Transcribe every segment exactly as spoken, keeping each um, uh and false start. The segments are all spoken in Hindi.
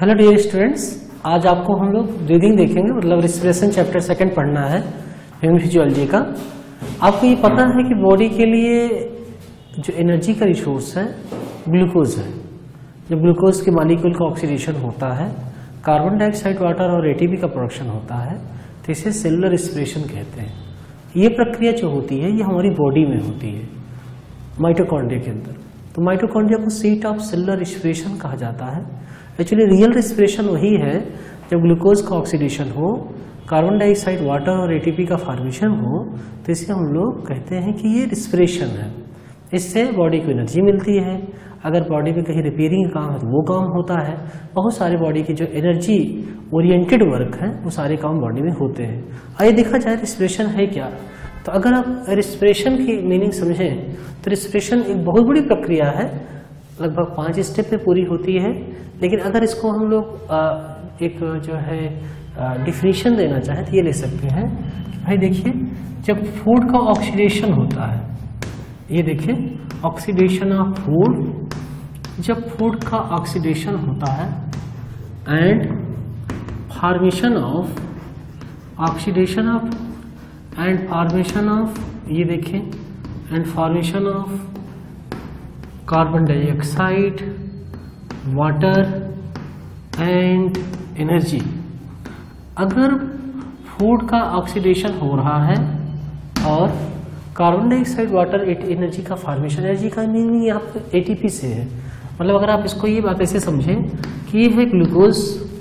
हेलो डियर स्टूडेंट्स, आज आपको हम लोग ब्रीदिंग देखेंगे, मतलब रिस्पिरेशन चैप्टर सेकंड पढ़ना है ह्यूमन फिजियोलॉजी का। आपको ये पता है कि बॉडी के लिए जो एनर्जी का रिसोर्स है ग्लूकोज है। जब ग्लूकोज के मॉलिक्यूल का ऑक्सीडेशन होता है, कार्बन डाइऑक्साइड, वाटर और एटीपी का प्रोडक्शन होता है, तो इसे सेलुलर रिस्पिरेशन कहते हैं। ये प्रक्रिया जो होती है ये हमारी बॉडी में होती है, माइटोकॉन्ड्रिया के अंदर। तो माइटोकॉन्ड्रिया को सीट ऑफ सेलुलर रिस्पिरेशन कहा जाता है। एक्चुअली रियल रिस्पिरेशन वही है जब ग्लूकोज का ऑक्सीडेशन हो, कार्बन डाइऑक्साइड, वाटर और एटीपी का फॉर्मेशन हो, तो इसे हम लोग कहते हैं कि ये रिस्पिरेशन है। इससे बॉडी को एनर्जी मिलती है। अगर बॉडी में कहीं रिपेयरिंग का काम है तो वो काम होता है। बहुत सारे बॉडी के जो एनर्जी ओरिएंटेड वर्क हैं वो सारे काम बॉडी में होते हैं। आइए देखा जाए रिस्पिरेशन है क्या। तो अगर आप रिस्पिरेशन की मीनिंग समझें तो रिस्पिरेशन एक बहुत बड़ी प्रक्रिया है, लगभग पांच स्टेप में पूरी होती है। लेकिन अगर इसको हम लोग एक जो है डिफिनीशन देना चाहें तो ये ले सकते हैं कि भाई देखिए, जब फूड का ऑक्सीडेशन होता है, ये देखिए ऑक्सीडेशन ऑफ फूड, जब फूड का ऑक्सीडेशन होता है and formation of oxidation of and formation of, ये देखें, and formation of carbon dioxide, water and energy. अगर फूड का ऑक्सीडेशन हो रहा है और कार्बन डाइऑक्साइड, वाटर, एनर्जी का फॉर्मेशन, एनर्जी का मीनिंग यहाँ पर एटीपी से है। मतलब अगर आप इसको ये बात ऐसे समझें कि ये है ग्लूकोज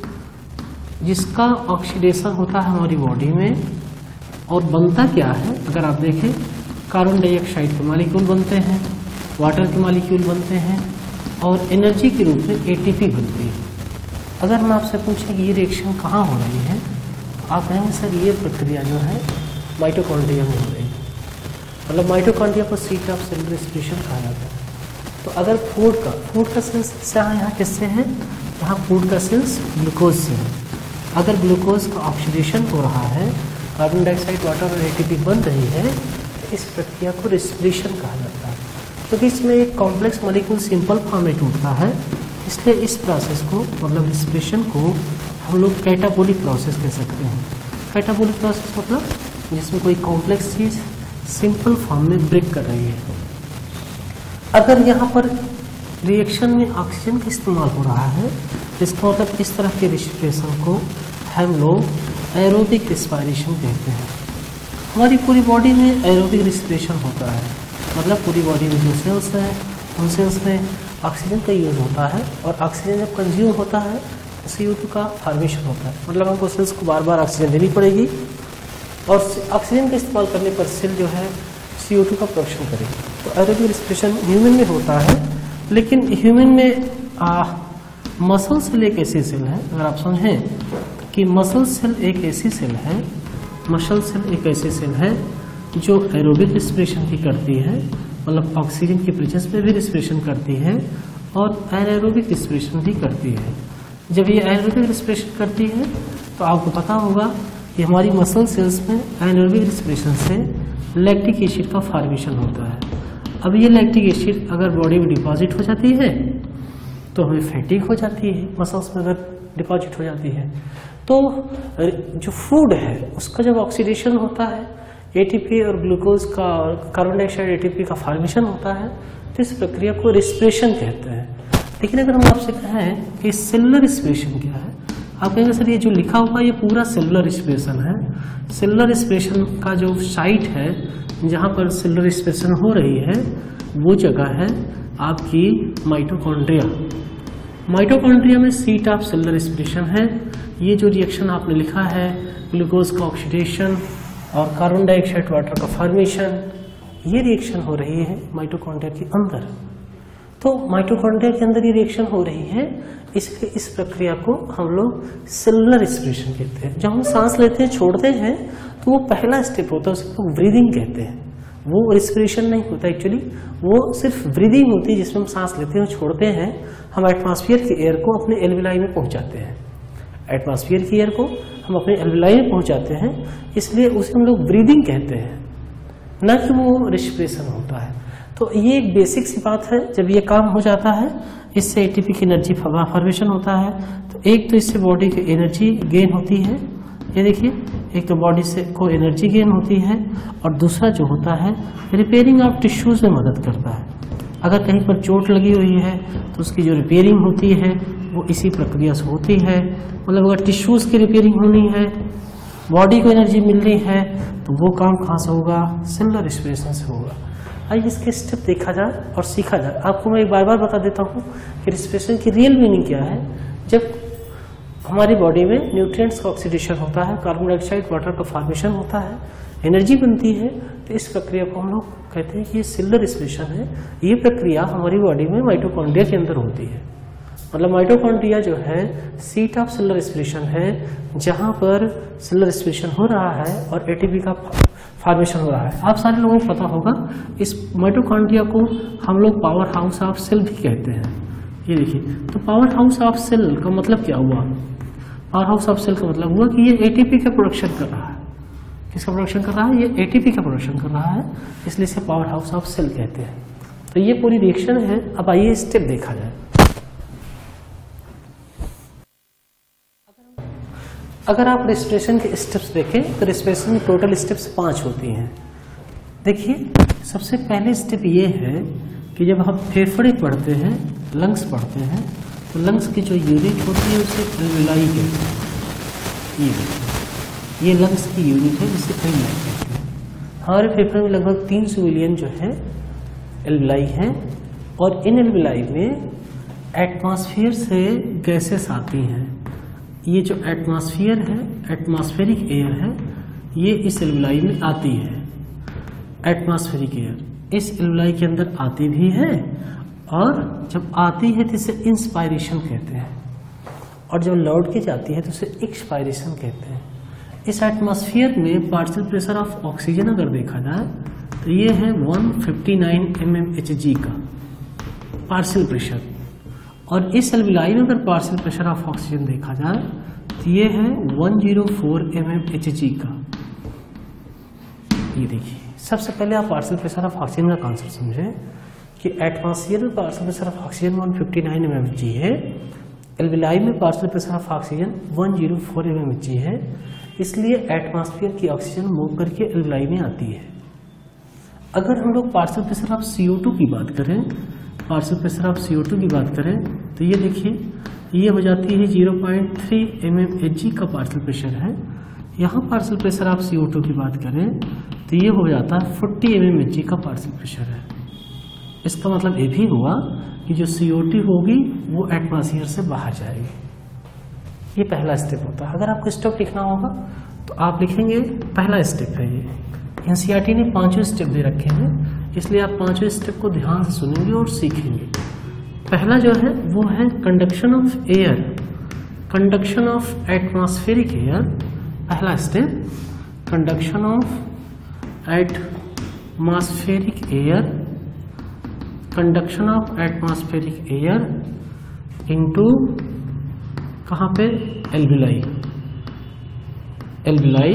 जिसका ऑक्सीडेशन होता है हमारी बॉडी में, और बनता क्या है, अगर आप देखें, कार्बन डाइऑक्साइड के मॉलिक्यूल बनते हैं, वाटर के मॉलिक्यूल बनते हैं और एनर्जी के रूप में एटीपी बनती है। अगर मैं आपसे पूछें कि ये रिएक्शन कहाँ हो रही है, तो आप कहेंगे सर ये प्रक्रिया जो है माइटोकॉन्ड्रिया में हो रही है। मतलब माइटोकॉन्ड्रिया को सीट ऑफ सेलुलर रिस्पिरेशन कहा जाता है। तो अगर फूड का फूड का सेल्स यहाँ यहाँ किससे है, यहाँ फूड का सेल्स ग्लूकोज से है। अगर ग्लूकोज का ऑक्सीडेशन हो रहा है, कार्बन डाइऑक्साइड, वाटर और एटीपी बन रही है, तो इस प्रक्रिया को रिस्पिरेशन कहा जाता है। क्योंकि तो इसमें एक कॉम्प्लेक्स मॉलिक्यूल सिंपल फॉर्म में टूटता है, इसलिए इस प्रोसेस को, मतलब रिस्पिरेशन को, हम लोग कैटाबोलिक प्रोसेस कह सकते हैं। कैटाबोलिक प्रोसेस मतलब जिसमें कोई कॉम्प्लेक्स चीज सिंपल फॉर्म में ब्रेक कर रही है। अगर यहाँ पर रिएक्शन में ऑक्सीजन का इस्तेमाल हो रहा है, इसका मतलब इस तरह के रिस्पिरेशन को हम लोग एरोबिक रिस्पिरेशन कहते हैं। हमारी पूरी बॉडी में एरोबिक रिस्पिरेशन होता है, मतलब पूरी बॉडी में जो सेल्स हैं उन सेल्स में ऑक्सीजन का यूज होता है, और ऑक्सीजन जब कंज्यूम होता है तो सी ओ टू का फॉर्मेशन होता है। मतलब हमको सेल्स को बार बार ऑक्सीजन देनी पड़ेगी, और ऑक्सीजन का इस्तेमाल करने पर सेल जो है सी ओ टू का प्रोडक्शन करेगी। तो एरोबिक रिस्पिरेशन ह्यूमन में होता है। लेकिन ह्यूमन में आ, मसल सेल एक ऐसी सेल है, अगर आप समझें कि मसल सेल एक ऐसी सेल है, मसल सेल एक ऐसी सेल है जो एरोबिक रिस्पिरेशन भी करती है, मतलब ऑक्सीजन की प्रेजेंस में भी रिस्पिरेशन करती है, और एनाएरोबिक रिस्पिरेशन भी करती है। जब ये एनाएरोबिक रिस्पिरेशन करती है तो आपको पता होगा कि हमारी मसल सेल्स में एनाएरोबिक रिस्पिरेशन से लैक्टिक एसिड का फॉर्मेशन होता है। अब ये लैक्टिक एसिड अगर बॉडी में डिपॉजिट हो जाती है तो हमें फैटिग हो जाती है, मसल्स में अगर डिपॉजिट हो जाती है। तो जो फूड है उसका जब ऑक्सीडेशन होता है, एटीपी और ग्लूकोज का, कार्बन डाइऑक्साइड, एटीपी का फॉर्मेशन होता है, तो इस प्रक्रिया को रिस्पिरेशन कहते हैं। लेकिन अगर हम आपसे कहें कि सेलुलर रिस्पिरेशन क्या है, आप कहेंगे सर ये जो लिखा हुआ ये पूरा सेलुलर रिस्पिरेशन है। सेलुलर रिस्पिरेशन का जो साइट है जहाँ पर सेलुलर रिस्पिरेशन हो रही है वो जगह है आपकी माइटोकॉन्ड्रिया। माइटोकॉन्ड्रिया में सीट ऑफ सेलुलर रिस्पिरेशन है। ये जो रिएक्शन आपने लिखा है, ग्लूकोज का ऑक्सीडेशन और कार्बन डाइऑक्साइड, वाटर का फॉर्मेशन, ये रिएक्शन हो रही है माइटोकॉन्ड्रिया के अंदर। तो माइटोकॉन्ड्रिया के अंदर ये रिएक्शन हो रही है, इसलिए इस प्रक्रिया को हम लोग सेलुलर रिस्पिरेशन कहते हैं। जब हम सांस लेते हैं, छोड़ते हैं, तो वो पहला स्टेप होता है, उसे लोग ब्रीदिंग कहते हैं। वो रिस्पिरेशन नहीं होता एक्चुअली, वो सिर्फ ब्रीदिंग होती है जिसमें हम सांस लेते हैं और छोड़ते हैं। हम एटमॉस्फेयर के एयर को अपने एल्विलाई में पहुंचाते हैं, एटमॉस्फेयर की एयर को हम अपने एल्विलाई में पहुंचाते हैं, इसलिए उसे हम लोग ब्रीदिंग कहते हैं, न कि वो रिस्पिरेशन होता है। तो ये एक बेसिक सी बात है। जब ये काम हो जाता है इससे एटीपी की एनर्जी फॉर्मेशन होता है। तो एक तो इससे बॉडी की एनर्जी गेन होती है, ये देखिए, एक तो बॉडी से को एनर्जी गेन होती है और दूसरा जो होता है रिपेयरिंग ऑफ टिश्यूज में मदद करता है। अगर कहीं पर चोट लगी हुई है तो उसकी जो रिपेयरिंग होती है वो इसी प्रक्रिया से होती है। मतलब अगर टिश्यूज की रिपेयरिंग होनी है, बॉडी को एनर्जी मिल रही है, तो वो काम कहाँ से होगा? सेलुलर रेस्पिरेशन से होगा। आइए इसके स्टेप देखा जाए और सीखा जाए। आपको मैं एक बार बार बता देता हूँ कि रेस्पिरेशन की रियल मीनिंग क्या है। जब हमारी बॉडी में न्यूट्रिएंट्स का ऑक्सीडेशन होता है, कार्बन डाइऑक्साइड वाटर का फॉर्मेशन होता है, एनर्जी बनती है, तो इस प्रक्रिया को हम लोग कहते हैं कि ये सेलुलर रेस्पिरेशन है। ये प्रक्रिया हमारी बॉडी में माइटोकॉन्ड्रिया के अंदर होती है। मतलब माइटोकॉन्ड्रिया जो है सीट ऑफ सेलुलर रेस्पिरेशन है, जहां पर सेलुलर रेस्पिरेशन हो रहा है और एटीपी का फॉर्मेशन हो रहा है। आप सारे लोगों को पता होगा इस माइटोकॉन्ड्रिया को हम लोग पावर हाउस ऑफ सेल भी कहते हैं। ये देखिए, तो पावर हाउस ऑफ सेल का मतलब क्या हुआ? पावर हाउस ऑफ सेल का मतलब हुआ कि ये एटीपी का प्रोडक्शन कर रहा है। किसका प्रोडक्शन कर रहा है? ये एटीपी का प्रोडक्शन कर रहा है, इसलिए इसे पावर हाउस ऑफ सेल कहते हैं। तो ये पूरी रिएक्शन है। अब आइए स्टेप देखा जाए। अगर आप रेस्पिरेशन के स्टेप्स देखें तो रेस्पिरेशन की टोटल स्टेप्स पांच होती हैं। देखिए, सबसे पहले स्टेप ये है कि जब हम फेफड़े पढ़ते हैं, लंग्स पढ़ते हैं, तो लंग्स की जो यूनिट होती है उसे एल्विलाई कहते हैं। ये देखिए, ये लंग्स की यूनिट है जिसे एल्विलाई कहते हैं। हमारे फेफड़े में लगभग तीन सौ मिलियन जो है एल्विलाई हैं और इन एल्विलाई में एटमॉस्फेयर से गैसेस आती हैं। ये जो एटमॉस्फेयर है, एटमॉस्फेरिक एयर है, ये इस एल्विलाई में आती है। एटमॉस्फेरिक एयर इस एल्विलाई के अंदर आती भी है और जब आती है तो इसे इंस्पायरेशन कहते हैं और जब लौट के जाती है तो उसे एक्सपायरेशन कहते हैं। इस एटमॉस्फेयर में पार्शियल प्रेशर ऑफ ऑक्सीजन अगर देखा जाए तो ये है एक सौ उनसठ एम एम एच जी का पार्शियल प्रेशर, और इस एल्विलाई में अगर पार्शियल प्रेशर ऑफ ऑक्सीजन देखा जाए तो ये है एक सौ चार एम एम एच जी का। ये देखिए, सबसे पहले आप पार्शियल प्रेशर ऑफ ऑक्सीजन का कॉन्सेप्ट समझें कि एटमॉस्फेयर में पार्शियल प्रेशर ऑफ ऑक्सीजन एक सौ उनसठ एम एम एच जी है, एल्विलाई में पार्शियल प्रेशर ऑफ ऑक्सीजन एक सौ चार एम एम एच जी है, इसलिए एटमॉस्फेयर की ऑक्सीजन मूव करके एल्विलाई में आती है। अगर हम लोग partial pressure of C O two की बात करें, partial pressure of C O two की बात करें तो ये देखिए, ये हो जाती है zero point three M M H G का पार्शियल प्रेशर है। यहाँ partial pressure of C O two की बात करें तो ये हो जाता है चालीस एम एम एच जी का पार्शियल प्रेशर है। इसका मतलब ये भी हुआ कि जो सी ओ टू होगी वो एटमॉस्फेयर से बाहर जाएगी। ये पहला स्टेप होता है। अगर आपको स्टेप लिखना होगा तो आप लिखेंगे, पहला स्टेप है ये। एनसीईआरटी ने पांचों स्टेप दे रखे हैं, इसलिए आप पांचों स्टेप को ध्यान से सुनेंगे और सीखेंगे। पहला जो है वो है conduction of air, conduction of atmospheric air. पहला step, conduction of atmospheric air, conduction of atmospheric air into कहाँ पे? Alveoli, alveoli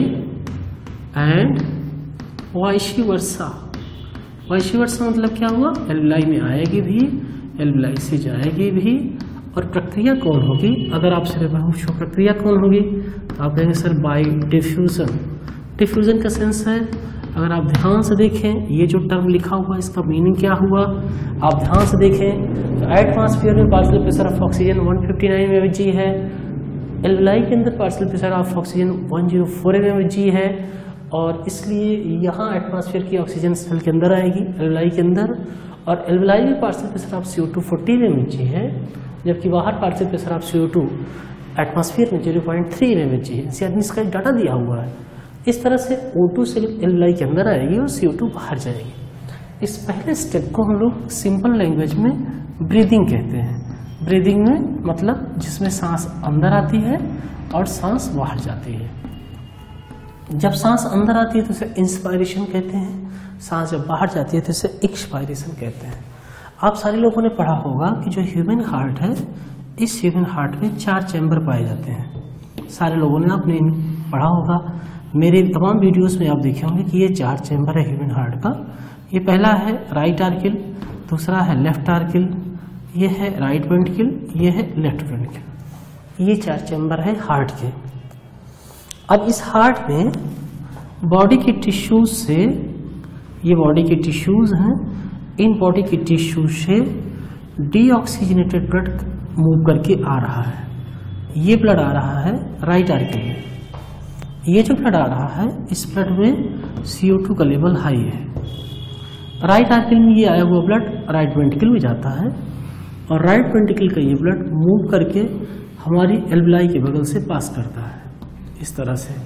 and vice versa. Vice versa मतलब क्या हुआ? एल्विलाई में आएगी भी, एल्विलाई से जाएगी भी। और प्रक्रिया कौन होगी? अगर आपसे पूछो प्रक्रिया कौन होगी तो आप कहेंगे सर बाय डिफ्यूजन। डिफ्यूजन का सेंस है, अगर आप ध्यान से देखें ये जो टर्म लिखा हुआ है इसका मीनिंग क्या हुआ, आप ध्यान से देखें तो एटमॉस्फेयर में पार्शियल प्रेशर ऑफ ऑक्सीजन एक सौ उनसठ एम एम एच जी है, एल्विलाई के अंदर पार्शियल प्रेशर ऑफ ऑक्सीजन एक सौ चार एम एम एच जी है, और इसलिए यहाँ एटमॉस्फेयर की ऑक्सीजन सेल के अंदर आएगी एल्विलाई के अंदर, और एल्विलाई में partial pressure of C O two चालीस एम एम एच जी है, जबकि बाहर partial pressure of C O two atmosphere में zero point three M M H G है। इसमें इसका डाटा दिया हुआ है। इस तरह से ओ टू सेल एल्विलाई के अंदर आएगी और सी ओ टू बाहर जाएगी। इस पहले स्टेप को हम लोग सिंपल लैंग्वेज में ब्रीदिंग कहते हैं। ब्रीदिंग में मतलब जिसमें सांस अंदर आती है और सांस बाहर जाती है। जब सांस अंदर आती है तो उसे इंस्पायरेशन कहते हैं, सांस जब बाहर जाती है तो उसे एक्सपायरेशन कहते हैं। आप सारे लोगों ने पढ़ा होगा कि जो ह्यूमन हार्ट है, इस ह्यूमन हार्ट में चार चैम्बर पाए जाते हैं। सारे लोगों ने आपने पढ़ा होगा, मेरे तमाम वीडियोस में आप देखे होंगे कि ये चार चैम्बर है ह्यूमन हार्ट का। ये पहला है राइट आर्किल, दूसरा है लेफ्ट आर्किल, ये है राइट वेंट्रिकल, ये है लेफ्ट वेंट्रिकल। ये चार चैम्बर है हार्ट के। अब इस हार्ट में बॉडी की टिश्यूज से, ये बॉडी के टिश्यूज हैं, इन बॉडी की टिश्यूज से डीऑक्सीजनेटेड ब्लड मूव करके आ रहा है। ये ब्लड आ रहा है राइट आर्किल में। ये जो ब्लड आ रहा है इस ब्लड में सी ओ टू का लेवल हाई है। राइट आर्किल में ये आया हुआ ब्लड राइट वेंट्रिकल में जाता है और राइट वेंट्रिकल का ये ब्लड मूव करके हमारी एल्विलाई के बगल से पास करता है, इस तरह से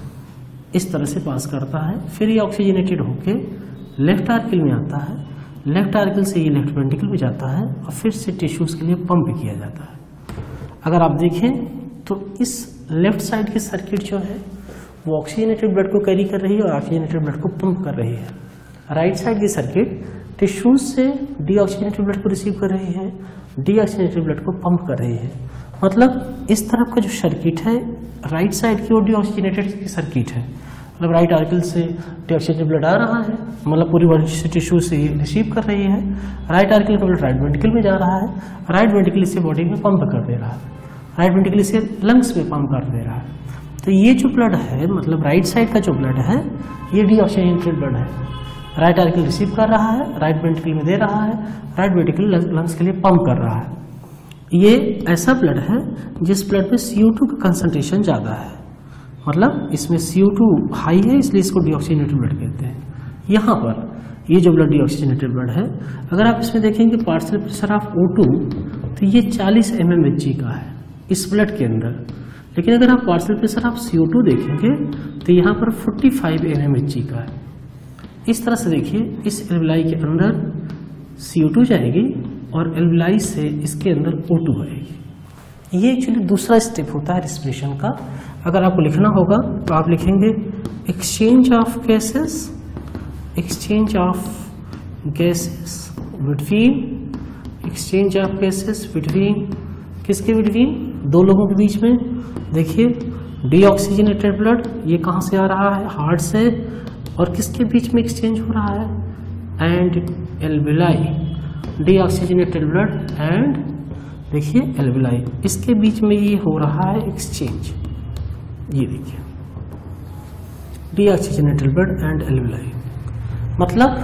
इस तरह से पास करता है। फिर ये ऑक्सीजनेटेड होके लेफ्ट आर्किल में आता है, लेफ्ट आर्किल से ये लेफ्ट वेंट्रिकल में जाता है और फिर से टिश्यूज के लिए पंप किया जाता है। अगर आप देखें तो इस लेफ्ट साइड की सर्किट जो है वो ऑक्सीजनेटेड ब्लड को कैरी कर रही है और ऑक्सीजनेटेड ब्लड को पंप कर रही है। राइट साइड की सर्किट टिश्यूज से डीऑक्सीजनेटेड ब्लड को रिसीव कर रही है, डीऑक्सीजनेटेड ब्लड को पंप कर रही है। मतलब इस तरफ का जो सर्किट है राइट साइड की वो डीऑक्सीजनेटेड की सर्किट है। मतलब राइट आर्किल से डीऑक्सीजनेटेड ब्लड आ रहा है, मतलब पूरी बॉडी से टिश्यू से रिसीव कर रही है। राइट आर्किल का ब्लड राइट वेंट्रिकल में जा रहा है, राइट वेंट्रिकल इसे बॉडी में पंप कर दे रहा है, राइट वेंट्रिकल इसे लंग्स में पंप कर दे रहा है। तो ये जो ब्लड है, मतलब राइट साइड का जो ब्लड है ये डीऑक्सीजनेटेड ब्लड है। राइट आर्किल रिसीव कर रहा है, राइट वेंट्रिकल में दे रहा है, राइट वेंट्रिकल लंग्स के लिए पंप कर रहा है। ये ऐसा ब्लड है जिस ब्लड में सी ओ टू का कंसंट्रेशन ज़्यादा है, मतलब इसमें सी ओ टू हाई है, इसलिए इसको डीऑक्सीजनेटेड ब्लड कहते हैं। यहाँ पर ये जो ब्लड डीऑक्सीजनेटेड ब्लड है, अगर आप इसमें देखेंगे partial pressure of O two तो ये चालीस एम एम एच जी का है इस ब्लड के अंदर। लेकिन अगर आप partial pressure of C O two देखेंगे तो यहाँ पर पैंतालीस एम एम एच जी का है। इस तरह से देखिए, इस एल्विलाई के अंदर सी ओ टू जाएगी और एल्विलाई से इसके अंदर ओ टू आएगी। ये एक्चुअली दूसरा स्टेप होता है रिस्पिरेशन का। अगर आपको लिखना होगा तो आप लिखेंगे exchange of gases, exchange of gases between, exchange of gases between, किसके बिटवीन? दो लोगों के बीच में। देखिए डीऑक्सीजनेटेड ब्लड ये कहाँ से आ रहा है? हार्ट से। और किसके बीच में एक्सचेंज हो रहा है? And alveoli, deoxygenated blood and देखिए एल्विलाई, इसके बीच में ये हो रहा है एक्सचेंज। ये देखिए डीऑक्सीजनेटेड ब्लड एंड एल्विलाई, मतलब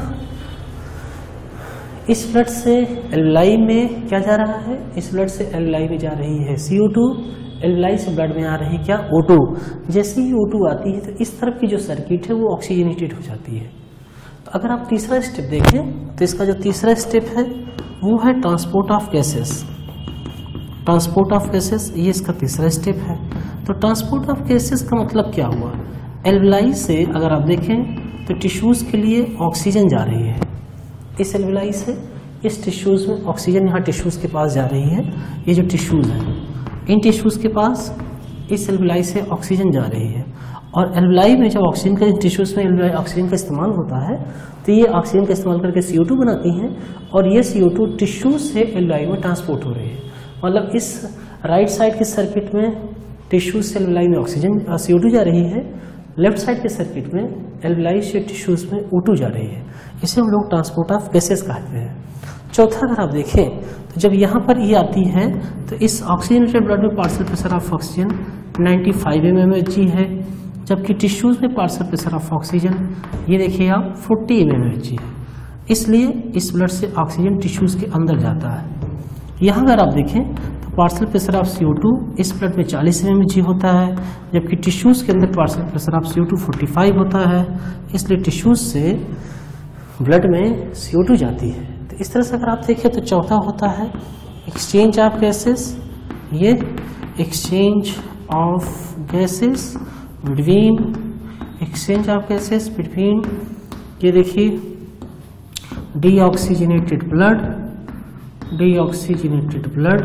इस ब्लड से एल्विलाई में क्या जा रहा है? इस ब्लड से एल्विलाई में जा रही है सी ओ टू, एल्विलाई से ब्लड में आ रही है क्या? O two. जैसे ही ओ टू आती है तो इस तरफ की जो सर्किट है वो ऑक्सीजनेटेड हो जाती है। तो अगर आप तीसरा स्टेप देखें तो इसका जो तीसरा स्टेप है वो है transport of gases. Transport of gases ये इसका तीसरा स्टेप है। तो ट्रांसपोर्ट ऑफ गैसेस का मतलब क्या हुआ? एल्विलाई से अगर आप देखें तो टिश्यूज के लिए ऑक्सीजन जा रही है, इस एल्विलाई से इस टिश्यूज में ऑक्सीजन यहाँ टिश्यूज के पास जा रही है। ये जो टिश्यूज हैं इन टिश्यूज के पास इस एल्विलाई से ऑक्सीजन जा रही है और एल्विलाई में जब ऑक्सीजन का टिश्यूज में एल्विलाई ऑक्सीजन का इस्तेमाल होता है तो ये ऑक्सीजन का इस्तेमाल करके सी ओ टू बनाती हैं और ये सी ओ टू टिश्यूज से एल्विलाई में ट्रांसपोर्ट हो रही है। मतलब इस राइट साइड के सर्किट में टिश्यूज से एल्विलाई में ऑक्सीजन सी ओ टू जा रही है, लेफ्ट साइड के सर्किट में एल्विलाई से टिश्यूज में ओ टू जा रही है। इसे हम लोग ट्रांसपोर्ट ऑफ गैसेस कहते हैं। चौथा अगर आप देखें तो जब यहाँ पर ये आती है तो इस ऑक्सीजनेटेड ब्लड में पार्शियल प्रेशर ऑफ ऑक्सीजन पचानवे एम एम एच जी है, जबकि टिश्यूज में पार्शियल प्रेशर ऑफ ऑक्सीजन ये देखिए आप चालीस एम एम एच जी है। इसलिए इस ब्लड से ऑक्सीजन टिश्यूज के अंदर जाता है। यहाँ अगर आप देखें तो partial pressure of C O two इस ब्लड में चालीस एम एम एच जी होता है, जबकि टिश्यूज के अंदर partial pressure of C O two पैंतालीस होता है। इसलिए टिश्यूज से ब्लड में सी ओ टू जाती है। तो इस तरह से अगर आप देखें तो चौथा होता है एक्सचेंज ऑफ गैसेस, ये exchange of gases between, exchange of gases between, ये देखिए deoxygenated blood, deoxygenated blood,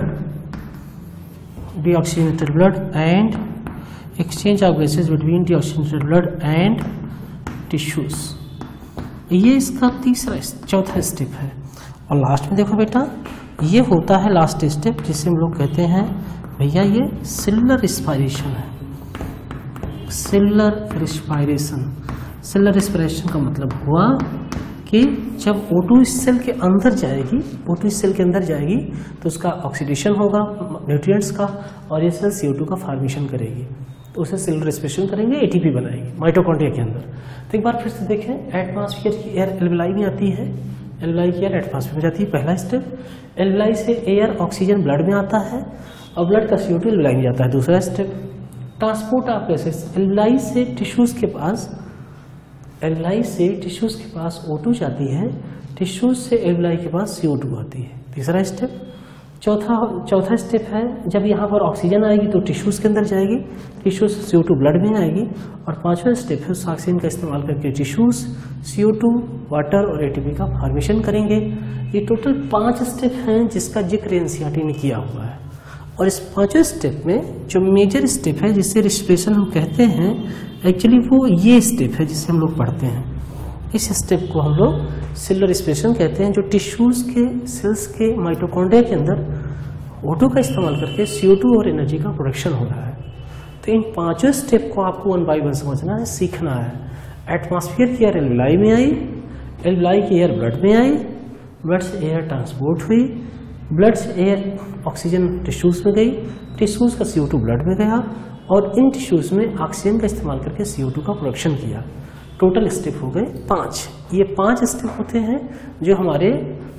deoxygenated blood and exchange of gases between deoxygenated blood and tissues. ये इसका तीसरा चौथा स्टेप है। और लास्ट में देखो बेटा ये होता है लास्ट स्टेप जिसे हम लोग कहते हैं भैया ये सेलुलर रिस्पायरेशन है। सेलुलर रिस्पायरेशन, सेलुलर रिस्पायरेशन का मतलब हुआ कि जब O टू इस सेल के अंदर जाएगी, O टू इस सेल के अंदर जाएगी तो उसका ऑक्सीडेशन होगा न्यूट्रिएंट्स का, और ये सेल सी ओ टू का फॉर्मेशन करेगी, तो उसे सेलुलर रेस्पिरेशन करेंगे, ए टी पी बनाएगी माइटोकॉन्ड्रिया के अंदर। तो एक बार फिर से देखें, एटमॉस्फेयर की एयर एल्वेलाई में आती है, एल्वेलाई की एयर एटमॉस्फेयर में जाती है, पहला स्टेप। एल्वेलाई से एयर ऑक्सीजन ब्लड में आता है और ब्लड का सी ओ टू एल्वेलाई में जाता है, दूसरा step. Transport of gases, alveoli से टिश्यूज के पास एल्वेलाई से टिश्यूज के पास O टू जाती है, टिश्यूज से एल्वेलाई के पास सी ओ टू आती है, तीसरा स्टेप। चौथा चौथा स्टेप है, जब यहाँ पर ऑक्सीजन आएगी तो टिश्यूज के अंदर जाएगी, टिश्यूज से सी ओ टू ब्लड में आएगी, और पांचवा स्टेप है उस ऑक्सीजन का इस्तेमाल करके tissues C O two, water और ए टी पी का फॉर्मेशन करेंगे। ये टोटल पांच स्टेप हैं जिसका जिक्र N C E R T ने किया हुआ है। और इस पांचवें स्टेप में जो मेजर स्टेप है जिसे रेस्पिरेशन हम कहते हैं, एक्चुअली वो ये स्टेप है जिसे हम लोग पढ़ते हैं। इस स्टेप को हम लोग सेलुलर रेस्पिरेशन कहते हैं, जो टिश्यूज के सेल्स के माइटोकॉन्ड्रिया के अंदर O टू का इस्तेमाल करके सी ओ टू और एनर्जी का प्रोडक्शन हो रहा है। तो इन पांचों स्टेप को आपको वन बाय वन समझना है, सीखना है। एटमॉस्फेयर की एयर एल्वेलाई में आई, एल्वेलाई की एयर ब्लड में आई, ब्लड से एयर ट्रांसपोर्ट हुई, ब्लड से एयर ऑक्सीजन टिश्यूज में गई, टिश्यूज का सी ओ टू ब्लड में गया, और इन टिश्यूज में ऑक्सीजन का इस्तेमाल करके सी ओ टू का प्रोडक्शन किया। टोटल स्टेप हो गए पांच। ये पांच स्टेप होते हैं जो हमारे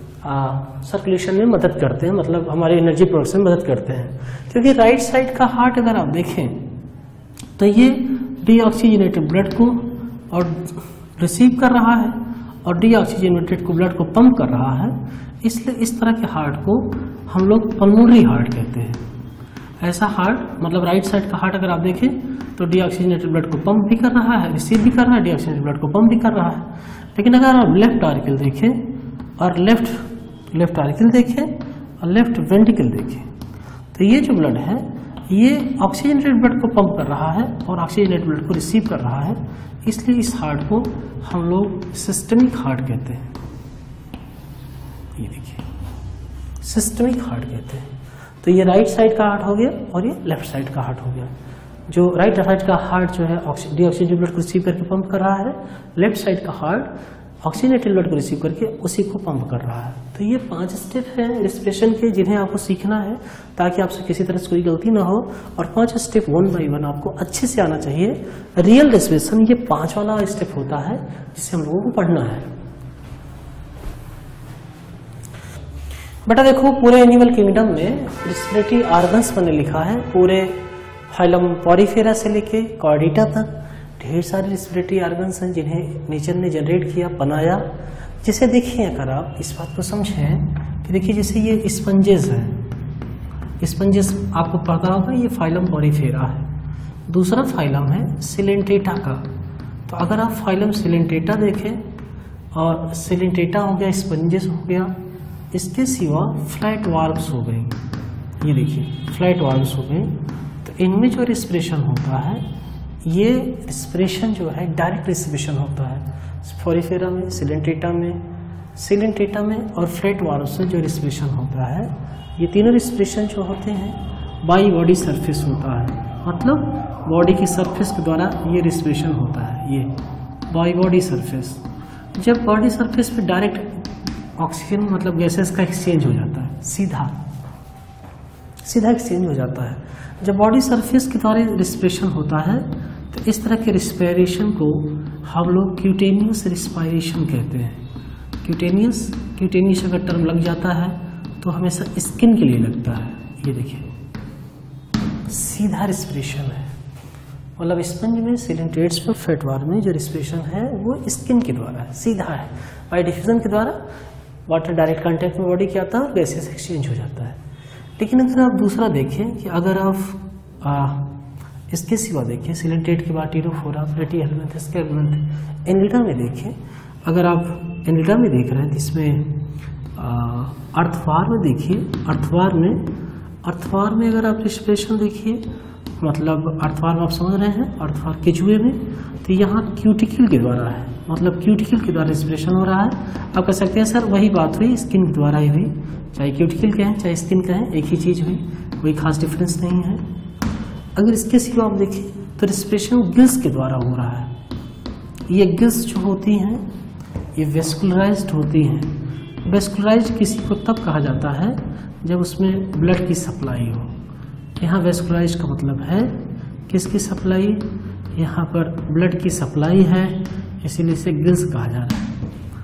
सर्कुलेशन में मदद करते हैं, मतलब हमारे एनर्जी प्रोडक्शन में मदद करते हैं। क्योंकि राइट साइड का हार्ट अगर आप देखें तो ये डीऑक्सीजनेटेड ब्लड को और रिसीव कर रहा है और डीऑक्सीजनेटेड को ब्लड को पंप कर रहा है, इसलिए इस तरह के हार्ट को हम लोग पल्मोनरी हार्ट कहते हैं। ऐसा हार्ट, मतलब राइट साइड का हार्ट अगर आप देखें तो डीऑक्सीजनेटेड ब्लड को पंप भी कर रहा है, रिसीव भी कर रहा है, डीऑक्सीजनेटेड ब्लड को पंप भी कर रहा है। लेकिन अगर आप लेफ्ट आर्टिकल देखें और लेफ्ट लेफ्ट आर्टिकल देखें और लेफ्ट वेंट्रिकल देखें, तो ये जो ब्लड है ये ऑक्सीजनेटेड ब्लड को पंप कर रहा है और ऑक्सीजनेटेड ब्लड को रिसीव कर रहा है, इसलिए इस हार्ट को हम लोग सिस्टमिक हार्ट कहते हैं। ये देखिए, सिस्टमिक हार्ट कहते हैं। तो ये राइट साइड का हार्ट हो गया और ये लेफ्ट साइड का हार्ट हो गया। जो राइट साइड का हार्ट जो है डीऑक्सीजनेटेड ब्लड को रिसीव करके पंप कर रहा है, लेफ्ट साइड का हार्ट ऑक्सीजनेटेड ब्लड को रिसीव करके उसी को पंप कर रहा है। तो ये पांच स्टेप हैं रेस्पिरेशन के जिन्हें आपको सीखना है ताकि आपसे किसी तरह से कोई गलती ना हो, और पांच स्टेप वन बाय वन आपको अच्छे से आना चाहिए। रियल रेस्पिरेशन ये पांच वाला स्टेप होता है जिसे हम लोगों को पढ़ना है। बेटा देखो, पूरे एनिमल किंगडम में रेस्पिरेटरी ऑर्गन्स मैंने लिखा है, पूरे फाइलम पॉरीफेरा से लेके कॉर्डिटा तक ढेर सारे रेस्पिरेटरी ऑर्गन्स हैं जिन्हें नेचर ने जनरेट किया, बनाया। जिसे देखिए, अगर आप इस बात को समझें कि देखिए जैसे ये स्पंजेस है, स्पंजेस आपको पता होगा ये फाइलम पॉरीफेरा है। दूसरा फाइलम है सिलेंटेटा का। तो अगर आप फाइलम सिलेंटेटा देखें, और सिलेंटेटा हो गया, स्पंजेस हो गया, इसके सिवा फ्लैट वाल्व्स हो गए। ये देखिए फ्लैट वाल्व्स हो गए। तो इनमें जो रेस्पिरेशन होता है, ये रेस्पिरेशन जो है डायरेक्ट रेस्पिरेशन होता है पॉरीफेरा में, सिलेंटेटा में सिलेंटेटा में और फ्लैट वाल्व से जो रेस्पिरेशन होता है, ये तीनों रेस्पिरेशन जो होते हैं बाई बॉडी सरफेस होता है, मतलब बॉडी की सरफेस के द्वारा ये रेस्पिरेशन होता है। ये बाई बॉडी सरफेस, जब बॉडी सरफेस पे डायरेक्ट ऑक्सीजन मतलब गैसेस का एक्सचेंज हो जाता है, सीधा सीधा एक्सचेंज हो जाता है। जब बॉडी सरफेस के द्वारा रेस्पिरेशन होता है तो इस तरह के रेस्पिरेशन को हम लोग क्यूटेनियस रेस्पिरेशन कहते हैं। क्यूटेनियस क्यूटेनियस अगर टर्म लग जाता है तो हमेशा स्किन के लिए लगता है। ये देखिए सीधा रेस्पिरेशन है, मतलब स्पंज में, सिलेंट्रेट्स में, फ्लैट वाल्व में जो रेस्पिरेशन है वो स्किन के द्वारा है, सीधा है, बाय डिफ्यूजन के द्वारा वाटर डायरेक्ट कांटेक्ट में बॉडी के आता है और गैसेस एक्सचेंज हो जाता है। लेकिन अगर आप दूसरा देखें कि अगर आप आ, इसके सिवा देखें, सिलेंट्रेट के बाद टीरोफोरा, प्लेटी हेलमेंथ, इसके हेलमेंथ, एनिडा में देखें, अगर आप एनिडा में देख रहे हैं तो इसमें अर्थवार में देखिए, अर्थवार में अर्थवार में अगर आप रेस्पिरेशन देखिए, मतलब अर्थवार में आप समझ रहे हैं, अर्थवार केचुए में, तो यहाँ क्यूटिकल के द्वारा है, मतलब क्यूटिकल के द्वारा रेस्पिरेशन हो रहा है। आप कह सकते हैं सर वही बात हुई, स्किन के द्वारा ही हुई, चाहे क्यूटिकल कहें चाहे स्किन कहें, एक ही चीज़ हुई, कोई खास डिफरेंस नहीं है। अगर इसके सिवा आप देखें तो रेस्पिरेशन गिल्स के द्वारा हो रहा है। ये गिल्स जो होती हैं ये वेस्कुलराइज्ड होती हैं। वेस्कुलराइज्ड किसी को तब कहा जाता है जब उसमें ब्लड की सप्लाई हो। यहाँ वेस्कुलराइज्ड का मतलब है किसकी सप्लाई, यहाँ पर ब्लड की सप्लाई है, इसीलिए इसे गिल्स कहा जा रहा है।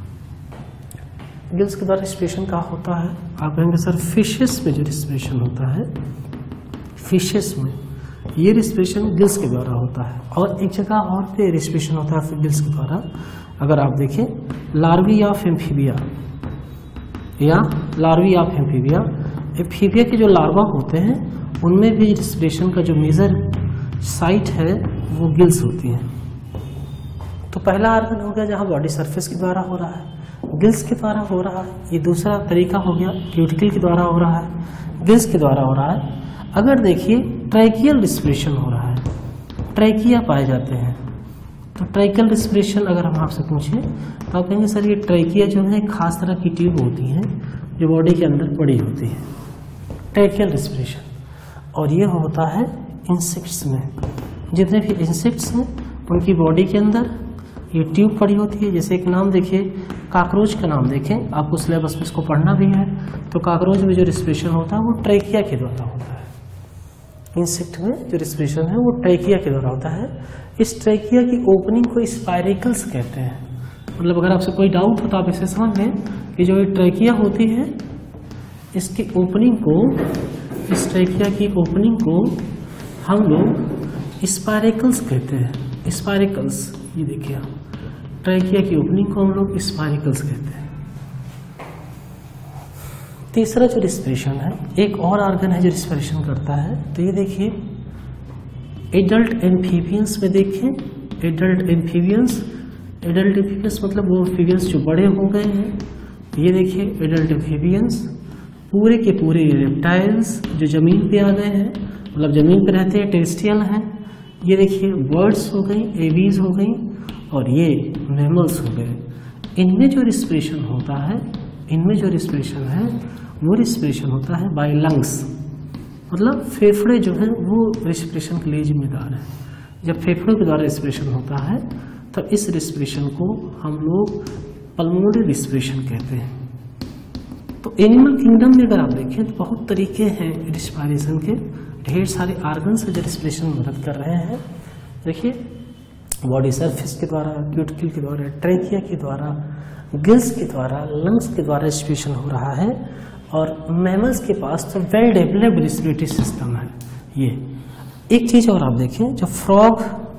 गिल्स के द्वारा रिस्पिरेशन कहाँ होता है? आप कहेंगे सर फिशेस में जो रिस्पिरेशन होता है, फिशेस में ये रिस्पिरेशन गिल्स के द्वारा होता है। और एक जगह और पे रिस्पिरेशन होता है गिल्स के द्वारा। अगर आप देखें लार्वी ऑफ एम्फीबिया या लार्वी ऑफ एम्फीबिया, एम्फीबिया के जो लार्वा होते हैं उनमें भी रिस्पिरेशन का जो मेजर साइट है वो गिल्स होती हैं। तो पहला आर्गन हो गया जहाँ बॉडी सरफेस के द्वारा हो रहा है, गिल्स के द्वारा हो रहा है। ये दूसरा तरीका हो गया क्यूटिकल के द्वारा हो रहा है, गिल्स के द्वारा हो रहा है। अगर देखिए ट्रैकियल रिस्पिरेशन हो रहा है, ट्रैकिया पाए जाते हैं, तो ट्रैकियल रिस्पिरेशन अगर हम आपसे पूछें तो आप कहेंगे सर ये ट्रैकिया जो है खास तरह की ट्यूब होती हैं जो बॉडी के अंदर बड़ी होती है, ट्रैकियल रिस्पिरेशन। और ये होता है इंसेक्ट्स में, जितने भी इंसेक्ट्स हैं उनकी बॉडी के अंदर ये ट्यूब पड़ी होती है। जैसे एक नाम देखिए, काकरोच का नाम देखें, आपको सिलेबस में इसको पढ़ना भी है। तो काकरोच में जो रिस्पिरेशन होता है वो ट्रैकिया के द्वारा होता है। इंसेक्ट में जो रिस्पिरेशन है वो ट्रैकिया के द्वारा होता है। इस ट्रैकिया की ओपनिंग को स्पाइरेकल्स कहते हैं। मतलब अगर आपसे कोई डाउट हो तो आप इसे समझ लें कि जो ये ट्रैकिया होती है इसकी ओपनिंग को, इस ट्रैकिया की ओपनिंग को हम लोग स्पाइरेकल्स कहते हैं। स्पाइरेकल्स, ये देखिए ट्रैकिया की ओपनिंग को हम लोग स्पाइरेकल्स कहते हैं। तीसरा जो रिस्पिरेशन है, एक और ऑर्गन है जो रिस्पिरेशन करता है। तो ये देखिए एडल्ट एम्फीबियंस में देखें, एडल्ट एम्फीबियंस, एडल्ट एम्फीबियंस मतलब वो एम्फीबियंस जो बड़े हो गए हैं। ये देखिए एडल्ट एम्फीबियंस, पूरे के पूरे रेप्टाइल्स जो जमीन पे आ गए हैं, मतलब जमीन पे रहते हैं, टेरेस्ट्रियल हैं। ये देखिए बर्ड्स हो गई, एवीज हो गई, और ये मैमल्स हो गए। इनमें जो रिस्पिरेशन होता है, इनमें जो रिस्पिरेशन है वो रिस्पिरेशन होता है बाय लंग्स, मतलब फेफड़े जो है वो रिस्पिरेशन के लिए जिम्मेदार है। जब फेफड़ों के द्वारा रिस्पिरेशन होता है तब इस रिस्पिरेशन को हम लोग पल्मोनरी रिस्पिरेशन कहते हैं। तो एनिमल किंगडम में अगर आप देखें तो बहुत तरीके हैं रिस्पिरेशन के, ढेर सारे ऑर्गन्स जो रिस्पिरेशन में मदद कर रहे हैं। देखिए बॉडी सरफेस के द्वारा, क्यूटिकल के द्वारा, ट्रैकिया के द्वारा, गिल्स के द्वारा, लंग्स के द्वारा रिस्पिरेशन हो रहा है। और मैमल्स के पास तो वेल डेवलप्ड रिस्पिरेटरी सिस्टम है। ये एक चीज और आप देखें, जो फ्रॉग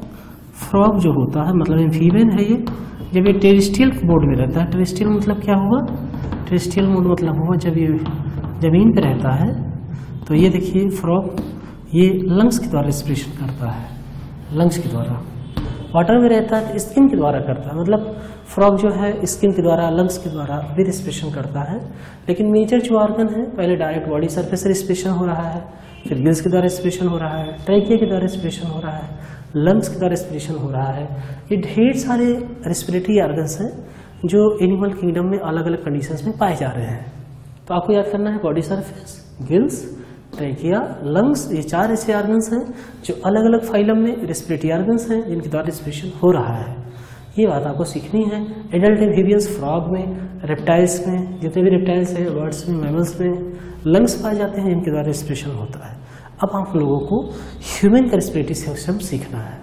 फ्रॉग जो होता है मतलब एम्फीबियन है ये, जब ये टेरेस्ट्रियल मोड में रहता है। टेरेस्ट्रियल मतलब क्या हुआ? टेरेस्ट्रियल मोड मतलब हुआ जब ये जमीन पे रहता है। तो ये देखिए फ्रॉग ये लंग्स के द्वारा रिस्पिरेशन करता है, लंग्स के द्वारा। वाटर में रहता है तो स्किन के द्वारा करता है, मतलब फ्रॉग जो है स्किन के द्वारा, लंग्स के द्वारा भी रिस्पिरेशन करता है। लेकिन मेजर जो ऑर्गन है, पहले डायरेक्ट बॉडी सरफेस से रिस्पिरेशन हो रहा है, फिर गिल्स के द्वारा रिस्पिरेशन हो रहा है, ट्रैकिया के द्वारा रिस्पिरेशन हो रहा है, लंग्स के द्वारा रिस्पिरेशन हो रहा है। ये ढेर सारे रिस्पिरेटरी ऑर्गन्स हैं जो एनिमल किंगडम में अलग अलग कंडीशंस में पाए जा रहे हैं। तो आपको याद करना है body surface, gills, trachea, lungs, ये चार ऐसे ऑर्गन्स हैं जो अलग अलग फाइलम में रिस्पिरेटरी ऑर्गन्स हैं जिनके द्वारा रिस्पिरेशन हो रहा है। ये बात आपको सीखनी है। एडल्ट एम्फीबियंस फ्रॉग में, रेप्टाइल्स में, जितने भी रेप्टाइल्स हैं, बर्ड्स में, मैमल्स में लंग्स पाए जाते हैं जिनके द्वारा रिस्पिरेशन होता है। अब आप लोगों को ह्यूमन का रिस्पिरेटरी सिस्टम सीखना है।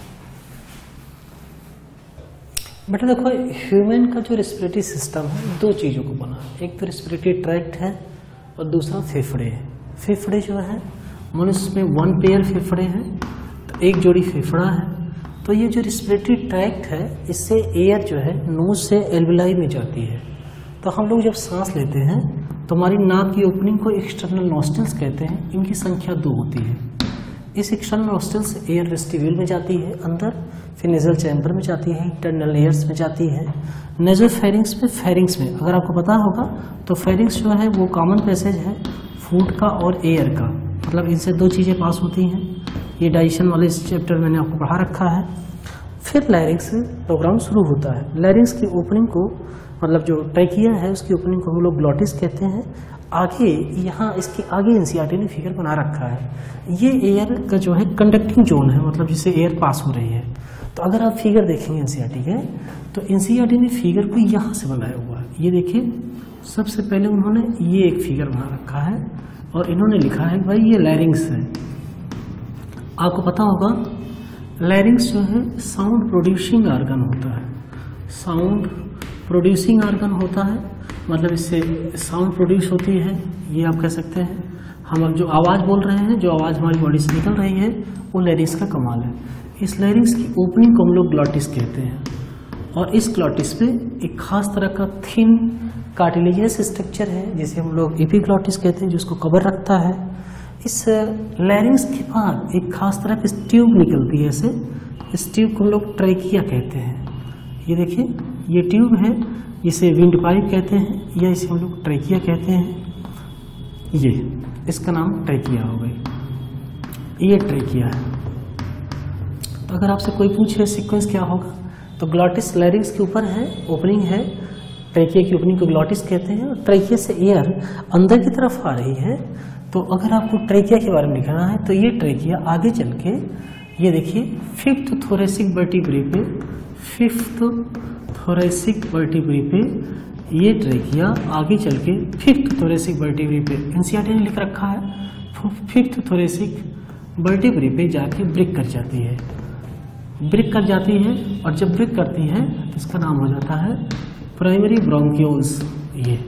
बेटा देखो ह्यूमन का जो रिस्पिरेटरी सिस्टम है दो चीज़ों को बना, एक तो रिस्पिरेटरी ट्रैक्ट है और दूसरा फेफड़े है। फेफड़े जो है मनुष्य में वन पेयर फेफड़े हैं, तो एक जोड़ी फेफड़ा है। तो ये जो रिस्पिरेटरी ट्रैक्ट है इससे एयर जो है नोज से एल्विलाई में जाती है। तो हम लोग जब सांस लेते हैं तो हमारी नाक की ओपनिंग को एक्सटर्नल नॉस्ट्रल्स कहते हैं। इनकी संख्या दो होती है। इस एक्सटर्नल नॉस्ट्रल से एयर वेस्टिब्यूल में जाती है अंदर, फिर नेजल चैम्बर में जाती है, इंटरनल एयर्स में जाती है, नेजल फेरिंग्स में, फेरिंग्स में। अगर आपको पता होगा तो फेरिंग्स जो है वो कॉमन पैसेज है फूड का और एयर का, मतलब इनसे दो चीज़ें पास होती हैं। ये डाइजेशन वाले चैप्टर मैंने आपको पढ़ा रखा है। फिर लैरिंग्स से प्रोग्राम शुरू होता है। लैरिंग्स की ओपनिंग को, मतलब जो ट्रैकिया है उसकी ओपनिंग को हम लोग ग्लॉटिस कहते हैं। आगे यहाँ इसके आगे एनसीईआरटी ने फिगर बना रखा है। ये एयर का जो है कंडक्टिंग जोन है, मतलब जिससे एयर पास हो रही है। तो अगर आप फिगर देखेंगे एनसीईआरटी के, तो एनसीईआरटी ने फिगर को यहाँ से बनाया हुआ है। ये देखिए, सबसे पहले उन्होंने ये एक फिगर बना रखा है और इन्होंने लिखा है भाई ये लैरिंग्स है। आपको पता होगा लैरिंग्स जो है साउंड प्रोड्यूसिंग ऑर्गन होता है, साउंड प्रोड्यूसिंग ऑर्गन होता है, मतलब इससे साउंड प्रोड्यूस होती है, ये आप कह सकते हैं। हम अब जो आवाज़ बोल रहे हैं, जो आवाज़ हमारी बॉडी से निकल रही है, वो लैरिंग्स का कमाल है। इस लैरिंग्स की ओपनिंग को हम लोग ग्लॉटिस कहते हैं और इस ग्लॉटिस पे एक खास तरह का थिन कार्टिलेजियस स्ट्रक्चर है जिसे हम लोग एपिग्लॉटिस कहते हैं, जिसको कवर रखता है। इस लैरिंग्स के बाद एक खास तरह की ट्यूब निकलती है, ऐसे इस ट्यूब को हम लोग ट्रैकिया कहते हैं। ये देखिए, ये ट्यूब है जिसे विंड पाइप कहते हैं या इसे हम लोग ट्रैकिया कहते हैं। ये इसका नाम ट्रैकिया हो गई, ये ट्रैकिया है। तो अगर आपसे कोई पूछे सीक्वेंस क्या होगा, तो ग्लॉटिस लैरिंग्स के ऊपर है, ओपनिंग है, ट्रैकिया की ओपनिंग को ग्लॉटिस कहते हैं और ट्रैकिया से एयर अंदर की तरफ आ रही है। तो अगर आपको ट्रैकिया के बारे में लिखना है तो ये ट्रैकिया आगे चल के, ये देखिए फिफ्थ थोरेसिक वर्टिब्रे पे, फिफ्थ थोरेसिक वर्टिब्रे पे ये ट्रैकिया आगे चल के फिफ्थ थोरेसिक वर्टिब्रे पे, एनसीईआरटी ने लिख रखा है फिफ्थ थोरेसिक वर्टिब्रे पे जाके ब्रेक कर जाती है, ब्रेक कर जाती है। और जब ब्रेक करती है तो इसका नाम हो जाता है प्राइमरी ब्रोंकियोल्स। ये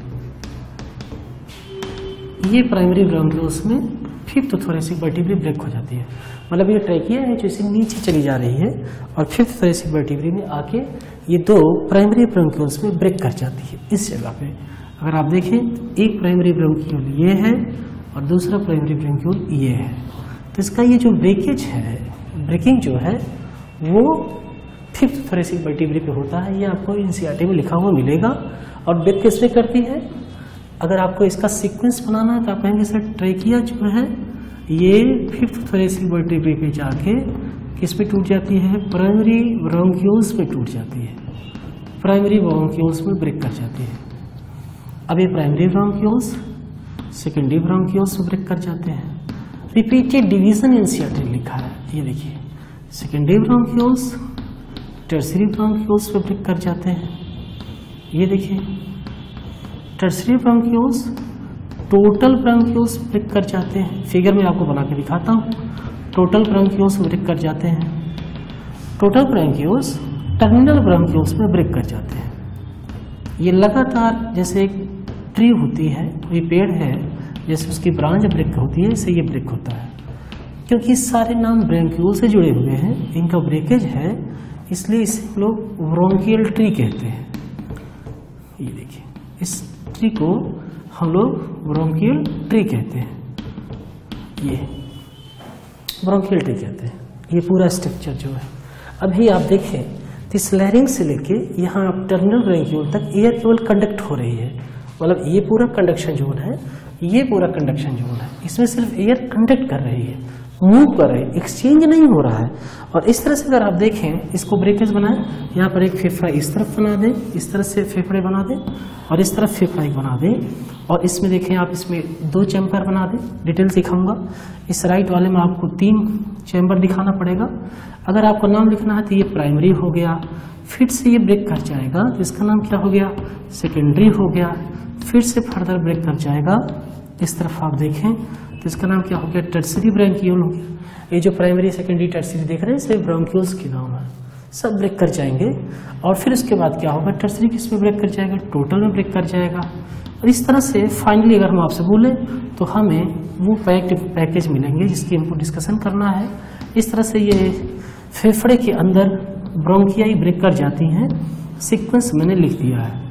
ये प्राइमरी ब्रोंकियोल्स में फिफ्थ थोरेसिक वर्टिब्रे ब्रेक हो जाती है, मतलब ये ट्रैकिया है जो इसे नीचे चली जा रही है और फिफ्थ थोरेसिक वर्टिब्रे में आके ये दो प्राइमरी ब्रोंकियोल्स में ब्रेक कर जाती है। इस जगह पे अगर आप देखें तो एक प्राइमरी ब्रोंकियोल ये है और दूसरा प्राइमरी ब्रोंकियोल ये है। तो इसका ये जो ब्रेकेज है, ब्रेकिंग जो है वो फिफ्थ थोरेसिक वर्टिब्रे पे होता है। ये आपको एनसीईआरटी में लिखा हुआ मिलेगा। और ब्रेक किस में करती है, अगर आपको इसका सीक्वेंस बनाना है तो आप कहेंगे सर ट्रैकिया जो है ये फिफ्थ थोरेसिक वर्टिब्रे पे जाके किस पे टूट जाती है, प्राइमरी ब्रोंकियोल्स पे टूट जाती है, प्राइमरी ब्रोंकियोल्स में ब्रेक कर जाती है। अब ये प्राइमरी ब्रोंकियोल्स सेकेंडरी ब्रोंकियोल्स में ब्रेक कर जाते हैं। रिपीटेड डिवीजन एनसीईआरटी ने लिखा है, ये देखिए सेकेंडरी ब्रोंकियोल्स टर्शियरी ब्रोंकियोल्स पे ब्रेक कर जाते हैं। ये देखिए tertiary bronchioles total bronchioles break कर जाते हैं। फिगर में आपको बना के दिखाता हूँ, टोटल ब्रोंकियोल्स ब्रेक कर जाते हैं, टोटल ब्रोंकियोल्स टर्मिनल ब्रोंकियोल्स में ब्रेक कर जाते हैं। ये लगातार जैसे एक ट्री होती है, कोई पेड़ है, जैसे उसकी ब्रांच ब्रेक होती है, इससे ये ब्रेक होता है। क्योंकि सारे नाम ब्रोंकियोल से जुड़े हुए हैं, इनका ब्रेकेज है, इसलिए इसे लोग ब्रोंकियल ट्री कहते हैं। ये देखिए इस ट्री को हम लोग ब्रोंकियल ट्री कहते हैं, ये ब्रोंकियल ट्री कहते हैं। ये पूरा स्ट्रक्चर जो है, अभी आप देखें तो इस लैरिंग से लेके यहाँ टर्मिनल ब्रोंकियोल तक एयर केवल कंडक्ट हो रही है, मतलब ये पूरा कंडक्शन जोन है, ये पूरा कंडक्शन जोन है, इसमें सिर्फ एयर कंडक्ट कर रही है, मूव कर रही है, एक्सचेंज नहीं हो रहा है। और इस तरह से अगर आप देखें, इसको ब्रेकेज बनाएं, यहाँ पर एक फेफड़ा इस तरफ बना दें, इस तरह से फेफड़े बना दें और इस तरफ फेफड़ा एक बना दें, और इसमें देखें आप इसमें दो चैम्बर बना दें। डिटेल दिखाऊंगा। इस राइट वाले में आपको तीन चैम्बर दिखाना पड़ेगा। अगर आपको नाम लिखना है तो ये प्राइमरी हो गया, फिर से ये ब्रेक कर जाएगा तो इसका नाम क्या हो गया, सेकेंडरी हो गया, फिर से फर्दर ब्रेक कर जाएगा। इस तरफ आप देखें तो इसका नाम क्या हो गया, टर्शियरी ब्रोंकियोल हो गया। ये जो प्राइमरी सेकेंडरी टर्शियरी देख रहे हैं सिर्फ ब्रोंकियोल्स के नाम है, सब ब्रेक कर जाएंगे। और फिर उसके बाद क्या होगा, टर्शियरी किस में ब्रेक कर जाएगा, टोटल में ब्रेक कर जाएगा। और इस तरह से फाइनली अगर हम आपसे बोलें तो हमें वो पैक्ड पैकेज मिलेंगे जिसकी हमको डिस्कशन करना है। इस तरह से ये फेफड़े के अंदर ब्रोंकियाई ब्रेक कर जाती हैं, सीक्वेंस मैंने लिख दिया है।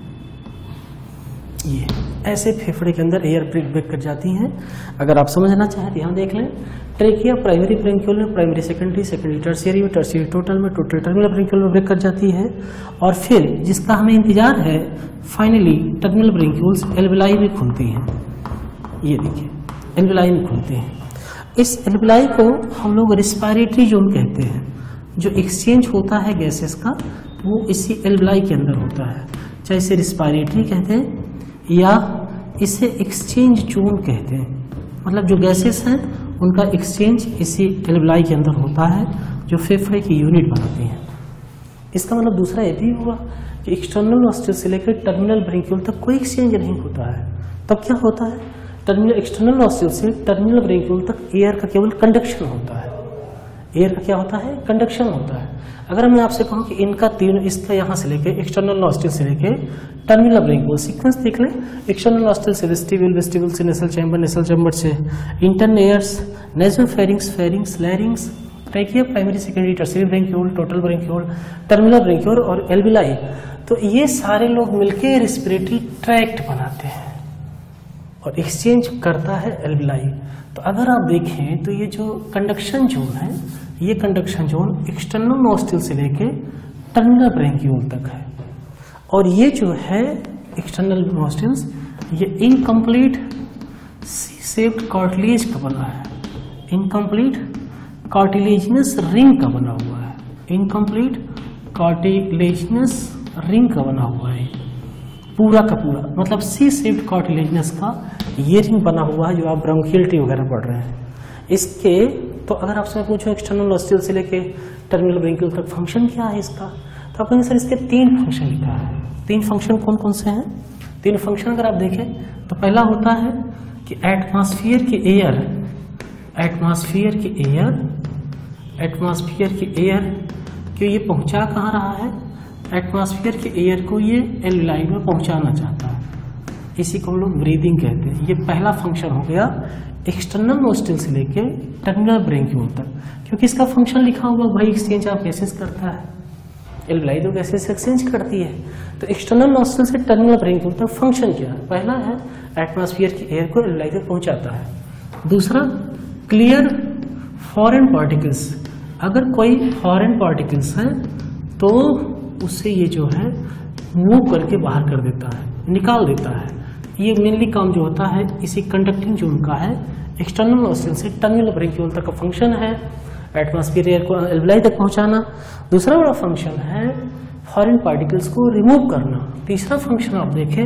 ये ऐसे फेफड़े के अंदर एयर ब्रेक ब्रेक कर जाती हैं। अगर आप समझना चाहें तो यहाँ देख लें, ट्रेकिया प्राइमरी ब्रोंकियोल में, प्राइमरी सेकेंडरी, सेकेंडरी टर्शियरी में, टर्शियरी टोटल में, टोटल टर्मिनल ब्रोंकियोल में ब्रेक कर जाती है। और फिर जिसका हमें इंतजार है, फाइनली टर्मिनल ब्रोंकियोल्स एल्वेलाई में खुलती हैं। ये देखिए एल्वेलाई में खुलते हैं। इस एल्वेलाई को हम लोग रिस्पायरेटरी जोन कहते हैं। जो एक्सचेंज होता है गैसेस का वो इसी एल्वेलाई के अंदर होता है, चाहे इसे रिस्पायरेटरी कहते हैं या इसे एक्सचेंज जोन कहते हैं। मतलब जो गैसेस हैं उनका एक्सचेंज इसी एल्विलाई के अंदर होता है जो फेफड़े की यूनिट बनाती हैं। इसका मतलब दूसरा ये भी हुआ कि एक्सटर्नल नॉस्ट्रिल से लेकर टर्मिनल ब्रेंक्यूल तक कोई एक्सचेंज नहीं होता है। तब क्या होता है, टर्मिनल एक्सटर्नल नॉस्ट्रिल से टर्मिनल ब्रेंक्यूल तक एयर का केवल कंडक्शन होता है। एयर का क्या होता है, कंडक्शन होता है। अगर मैं आपसे कहूं कि इनका तीन, इसका यहाँ से लेके एक्सटर्नल नॉस्ट्रिल से लेके टर्मिनल ब्रेंक्यूल सीक्वेंस देख लें। एक्सटर्नल नॉस्ट्रिल से वेस्टिब्यूल, वेस्टिब्यूल से नेसल चैम्बर, नेसल चैम्बर से internal nares, nasal pharynx, pharynx, larynx, trachea, primary, secondary, tertiary bronchiole, total bronchiole, terminal bronchiole और एल्विलाई। तो ये सारे लोग मिलकर रेस्पिरेटरी ट्रैक्ट बनाते हैं और एक्सचेंज करता है एल्विलाई। तो अगर आप देखें तो ये जो कंडक्शन जोन है, ये कंडक्शन जोन एक्सटर्नल नॉस्ट्रिल से लेके टर्मिनल ब्रेंक्यूल तक है। और ये जो है एक्सटर्नल नॉस्ट्रिल्स, ये इनकम्प्लीट सी शेप्ड कार्टिलेज का बना है, इनकम्प्लीट कार्टिलेजिनस रिंग का बना हुआ है, इनकम्प्लीट कार्टिलेजिनस रिंग का बना हुआ है पूरा का पूरा। मतलब सी शेप्ड कार्टिलेजिनस का ये रिंग बना हुआ है जो आप ब्रोंकियल ट्री वगैरह पढ़ रहे हैं इसके। तो अगर आपसे पूछो एक्सटर्नल नॉस्ट्रिल से लेके टर्मिनल ब्रेंक्यूल तक फंक्शन क्या है इसका, तो आप कहेंगे सर इसके तीन फंक्शन लिखा है। तीन फंक्शन कौन कौन से हैं? तीन फंक्शन अगर आप देखें तो पहला होता है कि एटमॉस्फेयर की एयर, एटमॉस्फेयर की एयर, एटमॉस्फेयर की एयर कि ये पहुंचा कहाँ रहा है, एटमॉस्फेयर की एयर को ये एल्विलाई में पहुंचाना चाहता है, इसी को हम लोग ब्रीदिंग कहते हैं। ये पहला फंक्शन हो गया एक्सटर्नल नॉस्ट्रिल से लेके टर्मिनल ब्रेंक्यूल तक, क्योंकि इसका फंक्शन लिखा हुआ भाई एक्सचेंज ऑफ गैसेस करता है, एल्विलाई तो गैसेस एक्सचेंज करती है। तो एक्सटर्नल नॉस्ट्रिल से टर्मिनल ब्रेंक्यूल तक फंक्शन क्या है? पहला है एटमॉस्फेयर की एयर को एल्विलाई तक पहुंचाता है। दूसरा क्लियर फॉरेन पार्टिकल्स, अगर कोई फॉरेन पार्टिकल्स है तो उससे ये जो है मूव करके बाहर कर देता है, निकाल देता है। ये मेनली काम जो होता है इसी कंडक्टिंग जोन का है, एक्सटर्नल नॉस्ट्रिल से टर्मिनल ब्रेंक्यूल तक का फंक्शन है एटमॉस्फेयर एयर को एल्विलाई तक पहुंचाना। दूसरा बड़ा फंक्शन है फॉरेन पार्टिकल्स को रिमूव करना। तीसरा फंक्शन आप देखें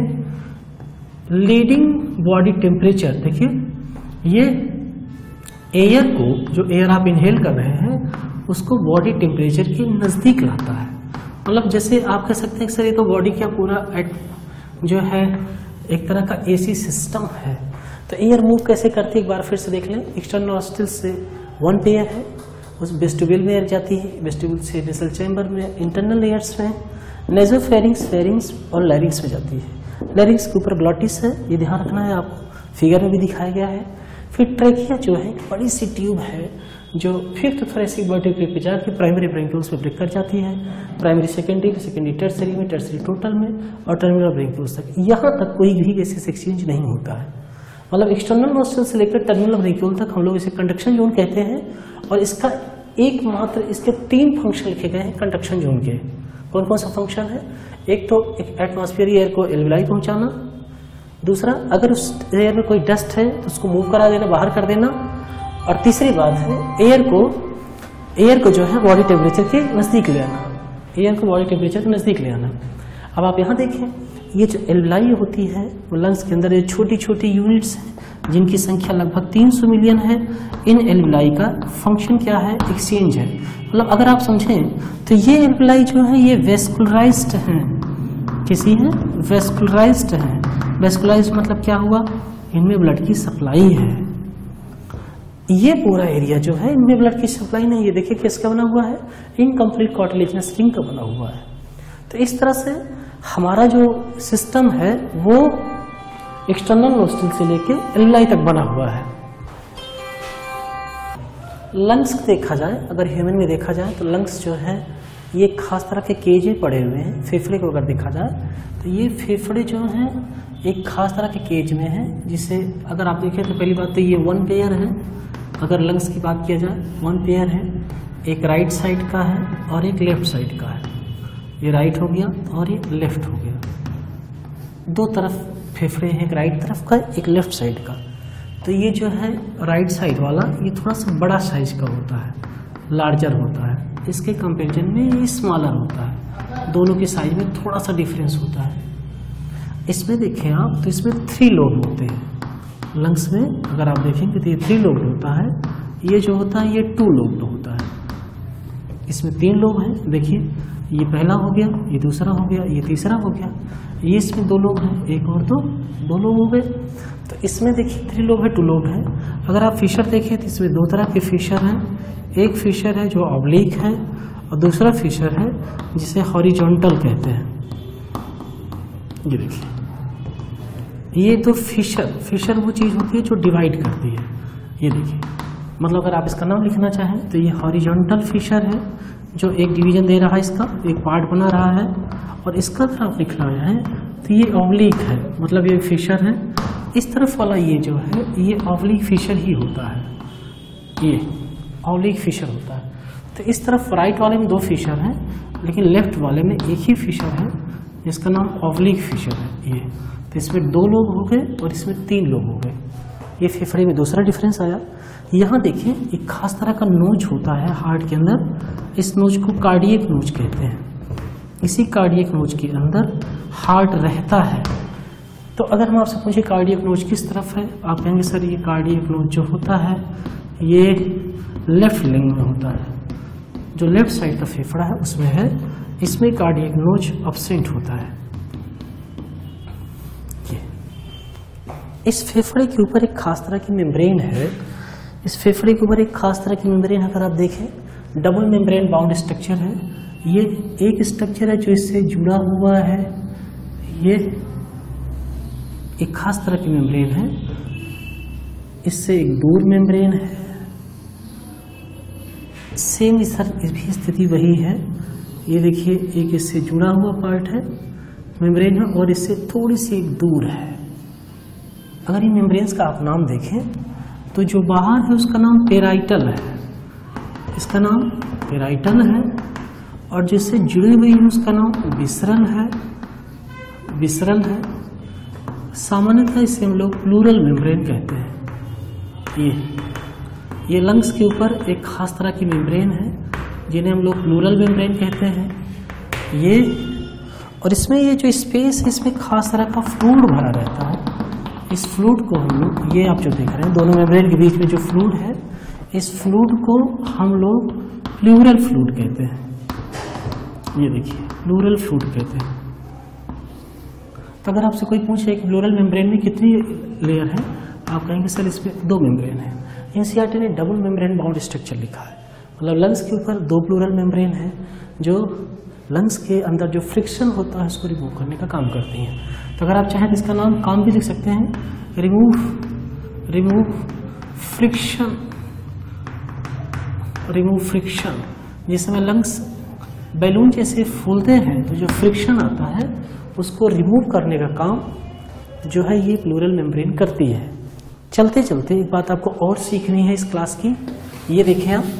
लीडिंग बॉडी टेम्परेचर, देखिए ये एयर को, जो एयर आप इनहेल कर रहे हैं उसको बॉडी टेम्परेचर के नजदीक लाता है। मतलब जैसे आप कह सकते हैं सर ये तो बॉडी क्या पूरा एट, जो है एक तरह का एसी सिस्टम है। तो एयर मूव कैसे करती है एक बार फिर से देख लें। एक्सटर्नल नॉस्ट्रिल से वन पेयर है, उस वेस्टिब्यूल में एयर जाती है, वेस्टिब्यूल से नेसल चैम्बर में, इंटरनल एयर्स में, नेज़ोफेरिंग्स, फेरिंग्स और लैरिंग्स में जाती है। लैरिंग्स के ऊपर ग्लॉटिस है, ये ध्यान रखना है आपको, फिगर में भी दिखाया गया है। फिर ट्रैकिया जो है एक बड़ी सी ट्यूब है जो फिफ्थ थोरेसिक वर्टिब्रे पे जाकर प्राइमरी ब्रेंक्यूल्स में ब्रेक कर जाती है, प्राइमरी सेकेंडरी, सेकेंडरी टर्सरी में, टर्सरी टोटल में और टर्मिनल ब्रेंक्यूल्स तक। यहाँ तक कोई भी गैसेस एक्सचेंज नहीं होता है। मतलब एक्सटर्नल नॉस्ट्रिल से लेकर टर्मिनल ब्रेंक्यूल तक हम लोग इसे कंडक्शन जोन कहते हैं। और इसका एकमात्र, इसके तीन फंक्शन लिखे गए हैं कंडक्शन जोन के। कौन कौन सा फंक्शन है? एक तो एटमॉस्फेयर एयर को एल्विलाई पहुंचाना, दूसरा अगर उस एयर में कोई डस्ट है तो उसको मूव करा देना, बाहर कर देना, और तीसरी बात है एयर को एयर को जो है बॉडी टेम्परेचर के नजदीक ले आना, एयर को बॉडी टेम्परेचर के नजदीक ले आना। अब आप यहाँ देखें ये जो एल्विलाई होती है वो लंग्स के अंदर ये छोटी छोटी यूनिट्स हैं जिनकी संख्या लगभग तीन सौ मिलियन है। इन एल्विलाई का फंक्शन क्या है? एक्सचेंज है। मतलब अगर आप समझें तो ये एल्विलाई जो है ये वेस्कुलराइज्ड हैं, किसी है वेस्कुलराइज्ड हैं। वेस्कुलराइज्ड मतलब क्या हुआ? इनमें ब्लड की सप्लाई है। ये पूरा एरिया जो है इनमें ब्लड की सप्लाई नहीं है। देखिए किसका बना हुआ है? इनकम्प्लीट कार्टिलेजिनस रिंग का बना हुआ है। तो इस तरह से हमारा जो सिस्टम है वो एक्सटर्नल नॉस्ट्रिल से लेके एल्विलाई तक बना हुआ है। लंग्स देखा जाए, अगर ह्यूमन में देखा जाए तो लंग्स जो है ये खास तरह के केज में पड़े हुए हैं। फेफड़े को अगर देखा जाए तो ये फेफड़े जो हैं एक खास तरह के केज में है, जिसे अगर आप देखें तो पहली बात तो ये वन पेयर है। अगर लंग्स की बात किया जाए वन पेयर है, एक राइट साइड का है और एक लेफ्ट साइड का है। ये राइट हो गया और ये लेफ्ट हो गया, दो तरफ फेफड़े हैं, एक राइट तरफ का एक लेफ्ट साइड का। तो ये जो है राइट साइड वाला ये थोड़ा सा बड़ा साइज का होता है, लार्जर होता है। इसके कंपेरिजन में ये स्मॉलर होता है, दोनों के साइज में थोड़ा सा डिफरेंस होता है। इसमें देखें आप तो इसमें थ्री लोब होते हैं लंग्स में। अगर आप देखेंगे तो ये थ्री लोब होता है, ये जो होता है ये टू लोब होता है। इसमें तीन लोब हैं, देखिए ये पहला हो गया, ये दूसरा हो गया, ये तीसरा हो गया, ये इसमें दो लोब हैं, एक और दो दो लोब हो गए। तो इसमें देखिए थ्री लोब है, टू लोब है। अगर आप फिशर देखें तो इसमें दो तरह के फिशर हैं, एक फिशर है जो ऑब्लिक है और दूसरा फिशर है जिसे हॉरिजॉन्टल कहते हैं। ये देखिए ये तो फिशर फिशर वो चीज़ होती है जो डिवाइड करती है। ये देखिए मतलब अगर आप इसका नाम लिखना चाहें तो ये हॉरिजॉन्टल फिशर है जो एक डिवीजन दे रहा है, इसका एक पार्ट बना रहा है। और इसका अगर आप लिखना है तो ये ऑब्लिक है, मतलब ये फिशर है। इस तरफ वाला ये जो है ये ऑब्लिक फिशर ही होता है, ये ऑब्लिक फिशर होता है। तो इस तरफ राइट वाले में दो फिशर हैं, लेकिन लेफ्ट वाले में एक ही फिशर है जिसका नाम ऑब्लिक फिशर है। ये तो इसमें दो लोब हो गए और इसमें तीन लोब हो गए। ये फेफड़े में दूसरा डिफरेंस आया। यहाँ देखिए एक खास तरह का नोच होता है हार्ट के अंदर, इस नोच को कार्डियक नोच कहते हैं। इसी कार्डियक नोच के अंदर हार्ट रहता है। तो अगर हम आपसे पूछे कार्डियक नोच किस तरफ है, आप कहेंगे सर ये कार्डियक नोच जो होता है ये लेफ्ट लिंग में होता है, जो लेफ्ट साइड का फेफड़ा है उसमें है, इसमें कार्डियक नोच एब्सेंट होता है। ये इस फेफड़े के ऊपर एक खास तरह की मेम्ब्रेन है। इस फेफड़े के ऊपर एक खास तरह की मेम्ब्रेन अगर आप देखें डबल मेम्ब्रेन बाउंड स्ट्रक्चर है। ये एक स्ट्रक्चर है जो इससे जुड़ा हुआ है, ये एक खास तरह की मेम्ब्रेन है। इससे एक दूर मेम्ब्रेन है, सेम इस भी स्थिति वही है। ये देखिए एक इससे जुड़ा हुआ पार्ट है मेम्ब्रेन है और इससे थोड़ी सी एक दूर है। अगर इन मेम्ब्रेन्स का आप नाम देखें तो जो बाहर है उसका नाम पेराइटल है, इसका नाम पेराइटल है। और जिससे जुड़ी हुई है उसका नाम विसरल है, विसरल है। सामान्यतः इसे हम लोग प्लूरल मेम्ब्रेन कहते हैं। ये ये लंग्स के ऊपर एक खास तरह की मेम्ब्रेन है जिन्हें हम लोग प्लूरल मेम्ब्रेन कहते हैं। ये और इसमें ये जो स्पेस है इसमें खास तरह का फ्लूइड भरा रहता है। इस फ्लूइड को हम लोग, ये आप जो देख रहे हैं दोनों मेम्ब्रेन के बीच में जो फ्लूइड है, इस फ्लूइड को हम लोग प्लूरल फ्लूइड कहते हैं। ये देखिए प्लूरल फ्लूइड कहते हैं। तो अगर आपसे कोई पूछे कि प्लूरल मेम्ब्रेन में कितनी लेयर है, आप कहेंगे सर इसमें दो मेम्ब्रेन है। एनसीईआरटी ने डबल मेम्ब्रेन बाउंड स्ट्रक्चर लिखा है, मतलब लंग्स के ऊपर दो प्लूरल मेम्ब्रेन है जो लंग्स के अंदर जो फ्रिक्शन होता है उसको रिमूव करने का काम करती हैं। तो अगर आप चाहें तो इसका नाम काम भी लिख सकते हैं, remove remove friction remove friction. जिस समय लंग्स बैलून जैसे फूलते हैं तो जो फ्रिक्शन आता है उसको रिमूव करने का काम जो है ये प्लूरल मेम्ब्रेन करती है। चलते चलते एक बात आपको और सीखनी है इस क्लास की। ये देखें आप,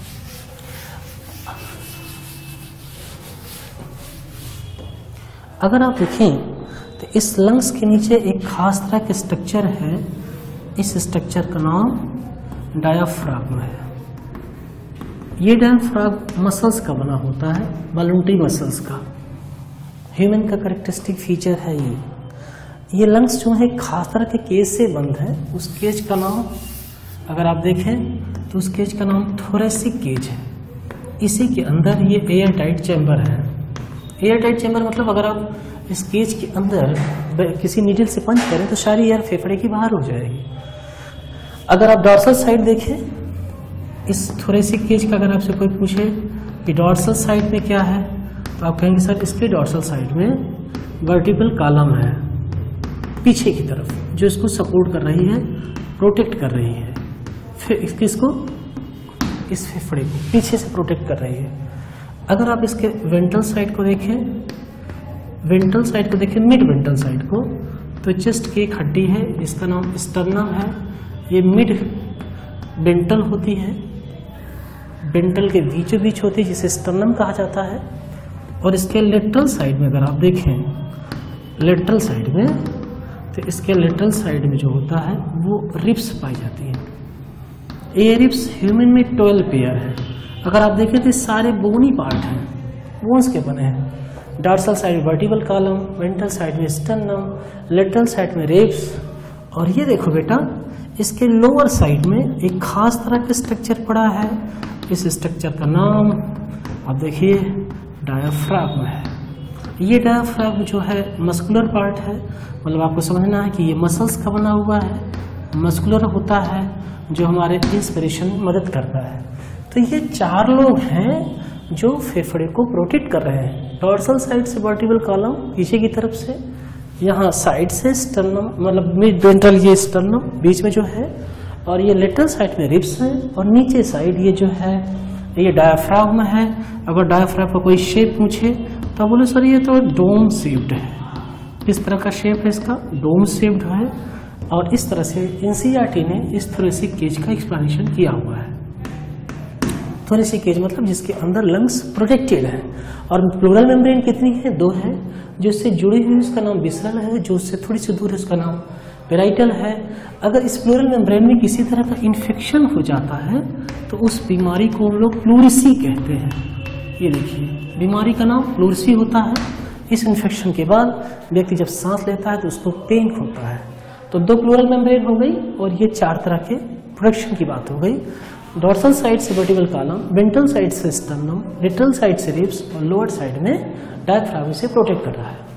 अगर आप देखें तो इस लंग्स के नीचे एक खास तरह का स्ट्रक्चर है। इस स्ट्रक्चर का नाम डायाफ्राम है। ये डायाफ्राम मसल्स का बना होता है, वॉलंटरी मसल्स का। ह्यूमन का कैरेक्टरिस्टिक फीचर है ये। ये लंग्स जो है खास तरह के केज से बंद है। उस केज का नाम अगर आप देखें तो उस केज का नाम थोरेसिक केज है। इसी के अंदर ये एयर टाइट चैम्बर है। एयर टाइट चैम्बर मतलब अगर आप इस केज के अंदर किसी नीडल से पंच करें तो सारी एयर फेफड़े की बाहर हो जाएगी। अगर आप डॉर्सल साइड देखें इस थोरेसिक केज का, अगर आपसे कोई पूछे कि डॉर्सल साइड में क्या है तो आप कहेंगे सर इसके डॉर्सल साइड में वर्टिकल कॉलम है पीछे की तरफ जो इसको सपोर्ट कर रही है, प्रोटेक्ट कर रही है। फिर इसको इस फेफड़े को पीछे से प्रोटेक्ट कर रही है। अगर आप इसके वेंट्रल साइड को देखें, वेंट्रल साइड को देखें मिड वेंट्रल साइड को, तो चेस्ट की एक हड्डी है इसका नाम स्टर्नम है। ये मिड वेंट्रल होती है, वेंट्रल के बीचों बीच होती है जिसे स्टर्नम कहा जाता है। और इसके लेटरल साइड में अगर आप देखें, लेटरल साइड में, तो इसके लेटरल साइड में जो होता है वो रिब्स पाई जाती है। ये रिब्स ह्यूमन में ट्वेल्व पेयर है। अगर आप देखें तो सारे बोनी पार्ट हैं, बोन्स के बने हैं। डॉर्सल साइड में वर्टिबल कॉलम, वेंट्रल साइड में स्टर्नम, लेटरल साइड में रिब्स। और ये देखो बेटा, इसके लोअर साइड में एक खास तरह का स्ट्रक्चर पड़ा है। इस स्ट्रक्चर का नाम आप देखिए डायाफ्राम है। ये डायाफ्राम जो है मस्कुलर पार्ट है, मतलब आपको समझना है कि ये मसल्स का बना हुआ है, मस्कुलर होता है, जो हमारे इंस्पिरेशन में मदद करता है। तो ये चार लोग हैं जो फेफड़े को प्रोटेक्ट कर रहे हैं। डॉर्सल साइड से वर्टिबल कॉलम पीछे की तरफ से, यहाँ साइड से स्टर्नम, मतलब मिड वेंट्रल ये स्टर्नम बीच में जो है, और ये लेटरल साइड में रिब्स है, और नीचे साइड ये जो है ये डायाफ्राम है। अगर डायाफ्राम का कोई शेप पूछे तो बोले सर ये तो डोम शेप्ड है। किस तरह का शेप है इसका? डोम शेप्ड है। और इस तरह से एनसीईआरटी ने इस थोरेसिक केज का एक्सप्लेनेशन किया हुआ है। थोरेसिक केज मतलब जिसके अंदर लंग्स प्रोटेक्टेड है। और प्लूरल मेम्ब्रेन कितनी है? दो है। जो इससे जुड़ी हुई उसका नाम विसरल है, जो उससे थोड़ी सी दूर है उसका नाम पेराइटल है। अगर इस प्लूरल मेम्ब्रेन में किसी तरह का इन्फेक्शन हो जाता है तो उस बीमारी को हम लोग प्लूरिसी कहते हैं। ये देखिए, बीमारी का नाम प्लूरिसी होता है। इस इन्फेक्शन के बाद व्यक्ति जब सांस लेता है तो उसको पेन होता है। तो दो प्लूरल मेम्ब्रेन हो गई, और ये चार तरह के प्रोटेक्शन की बात हो गई। डॉर्सल साइड से वर्टिबल कॉलम, वेंट्रल साइड से स्टर्नम, लेटरल साइड से रिब्स, और लोअर साइड में डायफ्राम से प्रोटेक्ट कर रहा है।